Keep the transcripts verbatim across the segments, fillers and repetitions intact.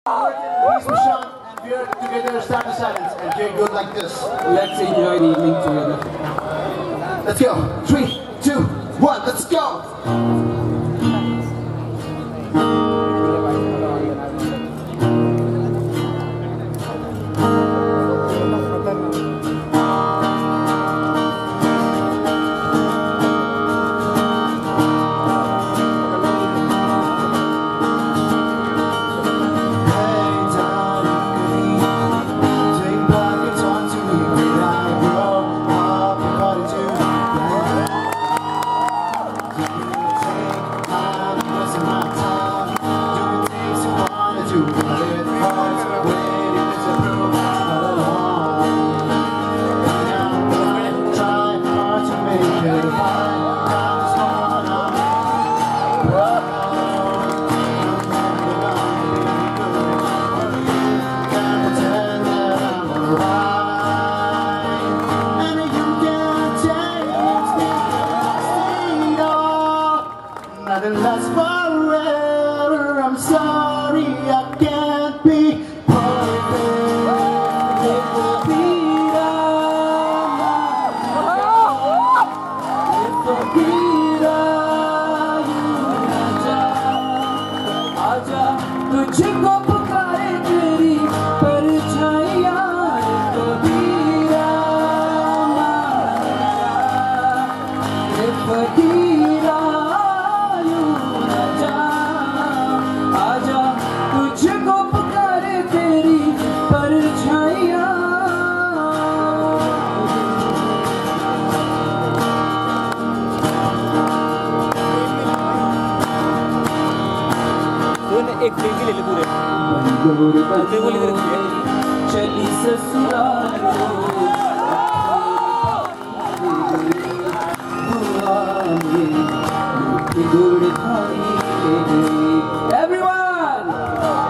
He's Michelle, and we're together start the silence and very good like this. Let's enjoy the evening together. Let's go. Three, two, one, let's go. Nothing lasts forever. I'm sorry I can't be perfect. It will be तुझको पुकारे तेरी परछाइयाँ कबीरा फकीरा यूं न जा आजा तुझको पुकारे तेरी परछाइयाँ एक बेबी ले ले पूरे पूरे बोली तेरे लिए चली ससुराल everyone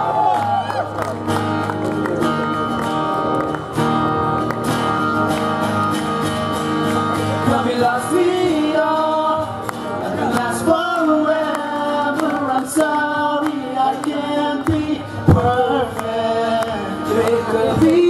come last vida and last forever. I'm sorry I can't be perfect. It could be